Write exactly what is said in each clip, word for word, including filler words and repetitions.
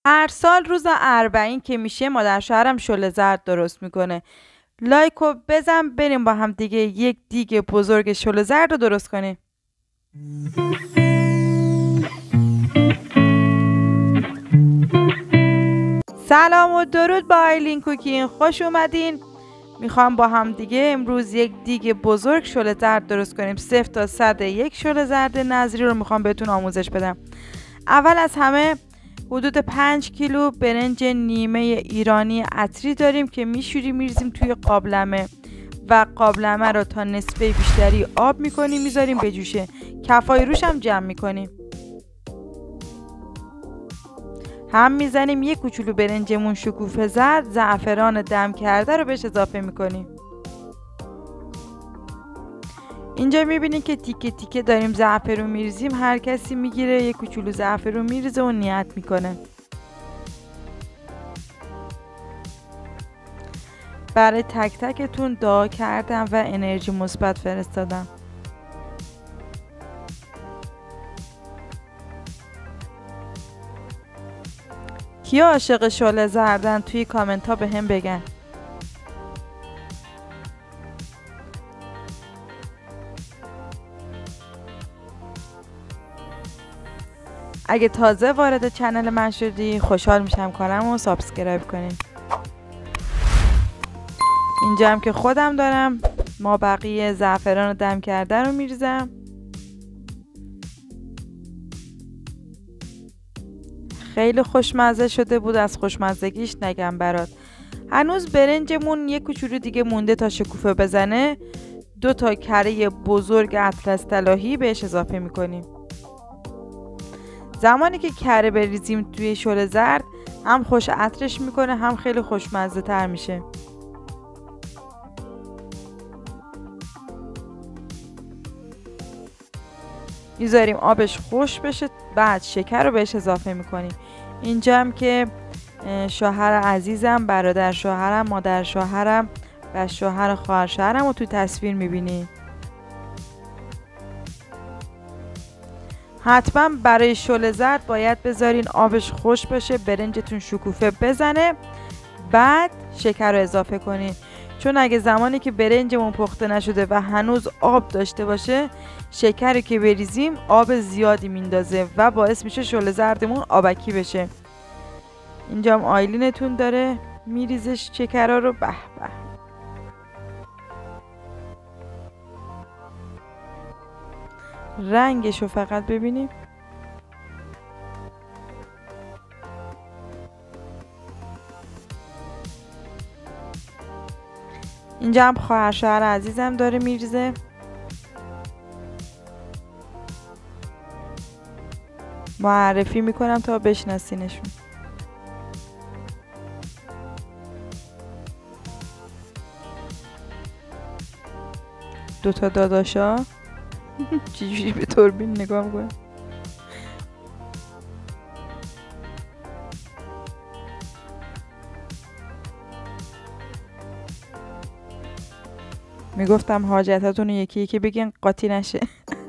هر سال روز اربعین که میشه مادر شوهرم شله زرد درست میکنه. لایکو بزن بریم با هم دیگه یک دیگ بزرگ شله زرد رو درست کنیم. سلام و درود با آیلین کوکین، خوش اومدین. میخوام با هم دیگه امروز یک دیگ بزرگ شله زرد درست کنیم. صفر تا صد یک شله زرد نظری رو میخوام بهتون آموزش بدم. اول از همه حدود پنج کیلو برنج نیمه ایرانی عطری داریم که میشوریم میریزیم توی قابلمه و قابلمه رو تا نصفه بیشتری آب میکنیم میذاریم بجوشه. کفای روش هم جمع میکنیم. هم میزنیم یک کوچولو برنجمون شکوفه زرد، زعفران دم کرده رو بهش اضافه میکنیم. اینجا میبینید که تیکه تیکه داریم زعفرون میریزیم. هر کسی میگیره یک کوچولو زعفرون میریزه و نیت میکنه. برای تک تکتون دعا کردم و انرژی مثبت فرستادم. کیا عاشق شله زردن توی کامنت ها به هم بگن. اگه تازه وارد چنل من شدی خوشحال میشم کارم رو سابسکرایب کنین. اینجا هم که خودم دارم ما بقیه زعفران دم کرده رو میریزم. خیلی خوشمزه شده بود، از خوشمزگیش نگم برات. هنوز برنجمون یک کوچولو دیگه مونده تا شکوفه بزنه. دو تا کره بزرگ اطلس طلاهی بهش اضافه میکنیم. زمانی که کره بریزیم توی شله زرد هم خوش عطرش میکنه هم خیلی خوشمزه تر میشه. میذاریم آبش خوش بشه، بعد شکر رو بهش اضافه میکنیم. اینجا هم که شوهر عزیزم، برادر شوهرم، مادر شوهرم و شوهر خواهر شوهرم رو تو تصویر میبینی. حتما برای شله زرد باید بذارین آبش خوش بشه، برنجتون شکوفه بزنه، بعد شکر رو اضافه کنین. چون اگه زمانی که برنجمون پخته نشده و هنوز آب داشته باشه، شکری که بریزیم آب زیادی میندازه و باعث میشه شله زردمون آبکی بشه. اینجا هم آیلینتون داره میریزه شکرها رو. به به، رنگشو فقط ببینیم. اینجا هم خواهر شوهر عزیزم داره میریزه. معرفی میکنم تا بشناسینشون. دوتا داداشا چجوری به توربین نگاه میکنه. میگفتم حاجتاتون یکی یکی بگین قاطی نشه.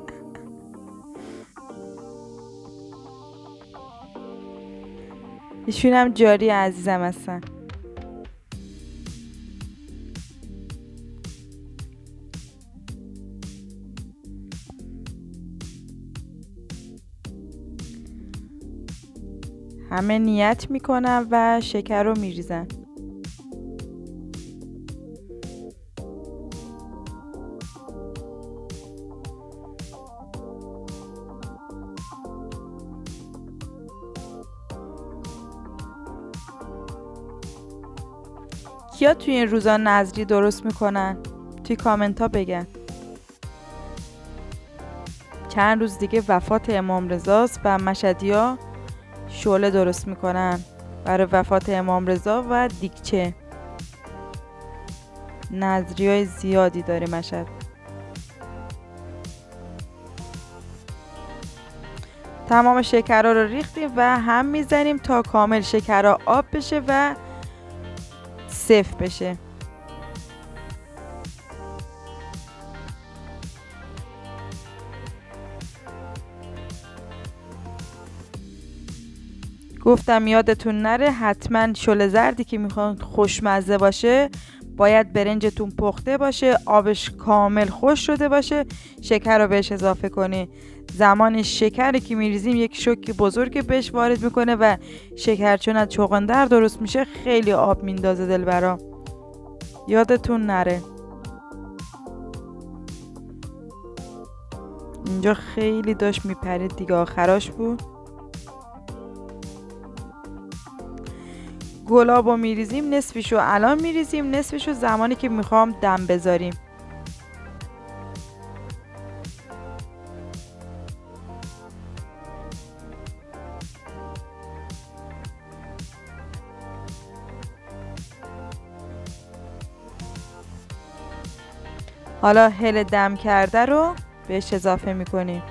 ایشون هم جاری عزیزم هستن. همه نیت میکنن و شکر رو میریزن. کیا توی این روزا نظری درست میکنن؟ توی کامنت ها بگن. چند روز دیگه وفات امام رضاست و مشهدیا شعله درست میکنن برای وفات امام رضا و دیگچه. نظری های زیادی داره مشهد. تمام شکرها رو ریختیم و هم میزنیم تا کامل شکرها آب بشه و صفر بشه. گفتم یادتون نره حتما شل زردی که میخوان خوشمزه باشه باید برنجتون پخته باشه، آبش کامل خوش شده باشه، شکر رو بهش اضافه کنی. زمان شکری که میریزیم یک شوک بزرگ بهش وارد میکنه و شکر چون از چغندر درست میشه خیلی آب میندازه دلبرا، یادتون نره. اینجا خیلی داشت میپرید دیگه، آخراش بود. گلابو میریزیم، نصفشو الان میریزیم، نصفشو زمانی که میخوام دم بذاریم. حالا هل دم کرده رو بهش اضافه میکنیم.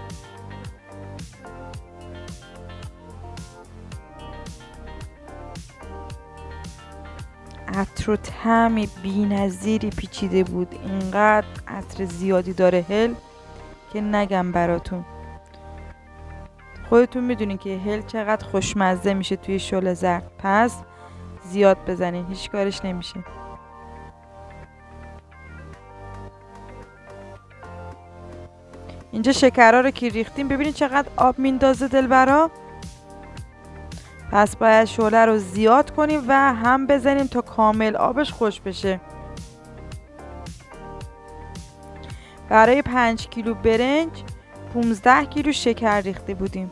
عطر و طعم بی‌نظیری پیچیده بود، اینقدر عطر زیادی داره هل که نگم براتون. خودتون میدونین که هل چقدر خوشمزه میشه توی شل زرد، پس زیاد بزنین، هیچ کارش نمیشه. اینجا شکرها رو که ریختیم ببینید چقدر آب میندازه دلبرا، پس باید شعله رو زیاد کنیم و هم بزنیم تا کامل آبش خوش بشه. برای پنج کیلو برنج پونزده کیلو شکر ریخته بودیم.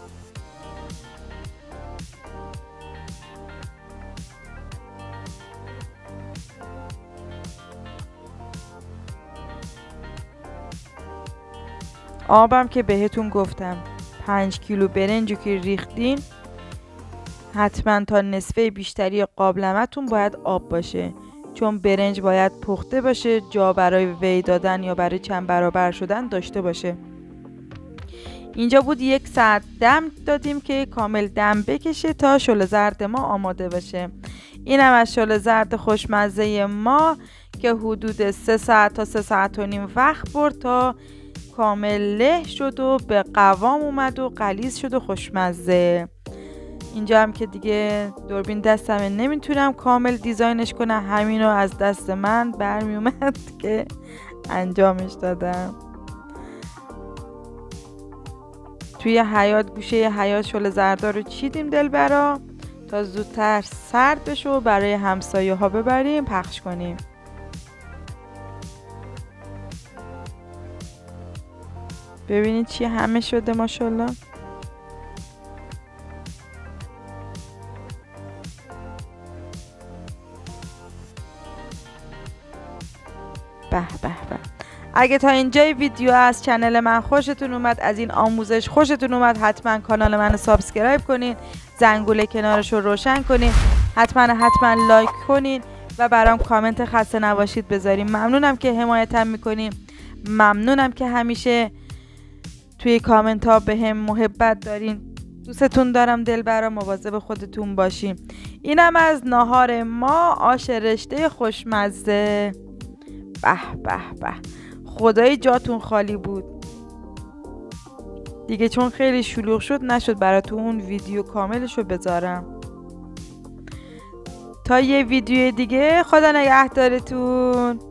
آبم که بهتون گفتم پنج کیلو برنجو که ریختین حتما تا نصفه بیشتری قابلمتون باید آب باشه، چون برنج باید پخته باشه، جا برای وی دادن یا برای چند برابر شدن داشته باشه. اینجا بود یک ساعت دم دادیم که کامل دم بکشه تا شل زرد ما آماده باشه. اینم از شل زرد خوشمزه ما که حدود سه ساعت تا سه ساعت و نیم وقت برد تا کامل له شد و به قوام اومد و غلیظ شد و خوشمزه. اینجا هم که دیگه دوربین دستمه نمیتونم کامل دیزاینش کنم، همینو از دست من برمی اومد که انجامش دادم. توی حیاط گوشه حیاط شل زردا رو چیدیم دلبرا تا زودتر سرد بشه و برای همسایه ها ببریم پخش کنیم. ببینید چی همه شده ماشاءالله. به به به. اگه تا اینجای ویدیو از چنل من خوشتون اومد، از این آموزش خوشتون اومد، حتما کانال من رو سابسکرایب کنین، زنگوله کنارش رو روشن کنین، حتما حتما لایک کنین و برام کامنت خسته نباشید بذارین. ممنونم که حمایتم میکنین، ممنونم که همیشه توی کامنت ها به هم محبت دارین. دوستتون دارم دلبرا، مواظب خودتون باشین. اینم از ناهار ما، آش رشته خوشمزه. به به به، خدای جاتون خالی بود دیگه، چون خیلی شلوغ شد نشد براتون اون ویدیو کاملشو بذارم. تا یه ویدیو دیگه، خدا نگهدارتون.